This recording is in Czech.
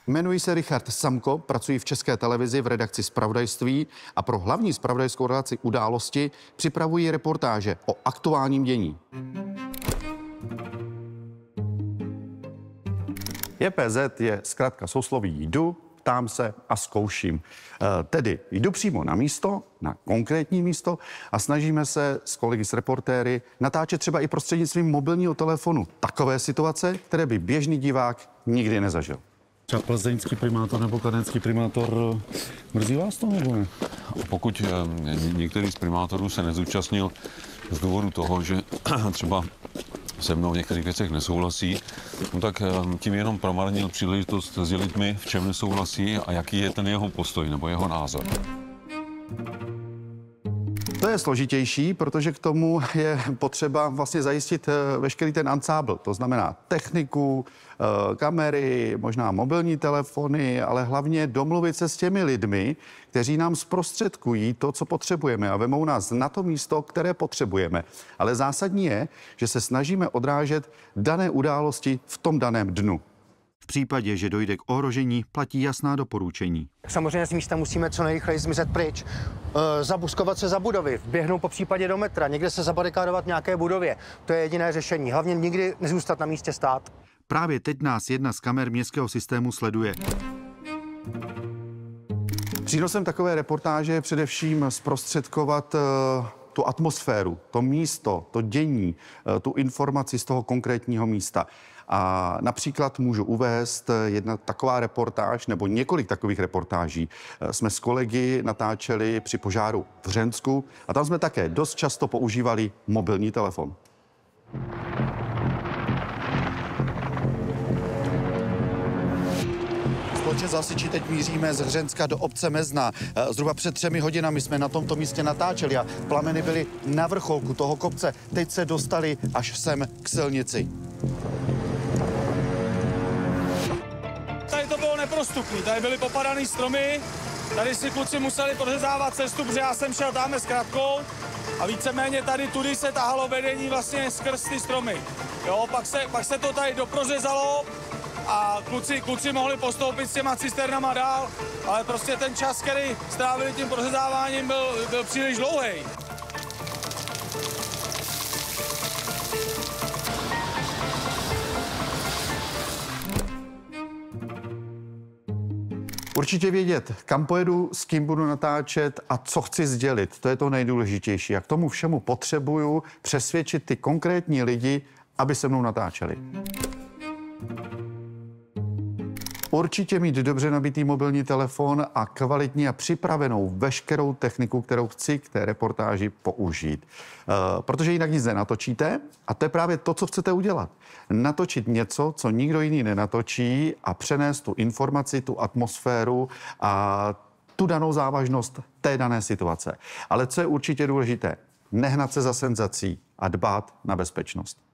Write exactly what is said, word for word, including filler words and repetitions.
Jmenuji se Richard Samko, pracuji v České televizi v redakci zpravodajství a pro hlavní zpravodajskou relaci Události připravuji reportáže o aktuálním dění. J P Z je zkrátka sousloví jdu, ptám se a zkouším. Tedy jdu přímo na místo, na konkrétní místo a snažíme se s kolegy s reportéry natáčet třeba i prostřednictvím mobilního telefonu takové situace, které by běžný divák nikdy nezažil. Třeba plzeňský primátor nebo kladenský primátor, mrzí vás to nebo ne? Pokud některý z primátorů se nezúčastnil z důvodu toho, že třeba se mnou v některých věcech nesouhlasí, no tak tím jenom promarnil příležitost sdělit mi, v čem nesouhlasí a jaký je ten jeho postoj nebo jeho názor. To je složitější, protože k tomu je potřeba vlastně zajistit veškerý ten ansábl. To znamená techniku, kamery, možná mobilní telefony, ale hlavně domluvit se s těmi lidmi, kteří nám zprostředkují to, co potřebujeme a vemou nás na to místo, které potřebujeme. Ale zásadní je, že se snažíme odrážet dané události v tom daném dnu. V případě, že dojde k ohrožení, platí jasná doporučení. Samozřejmě z místa musíme co nejrychleji zmizet pryč, e, zabuskovat se za budovy, běhnout po případě do metra, někde se zabarikádovat v nějaké budově. To je jediné řešení. Hlavně nikdy nezůstat na místě stát. Právě teď nás jedna z kamer městského systému sleduje. Přínosem takové reportáže je především zprostředkovat e, tu atmosféru, to místo, to dění, e, tu informaci z toho konkrétního místa. A například můžu uvést jedna taková reportáž, nebo několik takových reportáží. Jsme s kolegy natáčeli při požáru v Hřensku a tam jsme také dost často používali mobilní telefon. Společně s hasiči teď míříme z Hřenska do obce Mezna. Zhruba před třemi hodinami jsme na tomto místě natáčeli a plameny byly na vrcholku toho kopce. Teď se dostali až sem k silnici. Tady to bylo neprostupný, tady byly popadaný stromy, tady si kluci museli prořezávat cestu, protože já jsem šel tamhle s kratkou a víceméně tady tudy se tahalo vedení vlastně skrz ty stromy. Jo, pak se, pak se to tady doprořezalo a kluci, kluci mohli postoupit s těma cisternama dál, ale prostě ten čas, který strávili tím prořezáváním, byl, byl příliš dlouhý. Určitě vědět, kam pojedu, s kým budu natáčet a co chci sdělit. To je to nejdůležitější. A k tomu všemu potřebuju přesvědčit ty konkrétní lidi, aby se mnou natáčeli. Určitě mít dobře nabitý mobilní telefon a kvalitní a připravenou veškerou techniku, kterou chci k té reportáži použít. E, protože jinak nic nenatočíte a to je právě to, co chcete udělat. Natočit něco, co nikdo jiný nenatočí a přenést tu informaci, tu atmosféru a tu danou závažnost té dané situace. Ale co je určitě důležité, nehnat se za senzací a dbát na bezpečnost.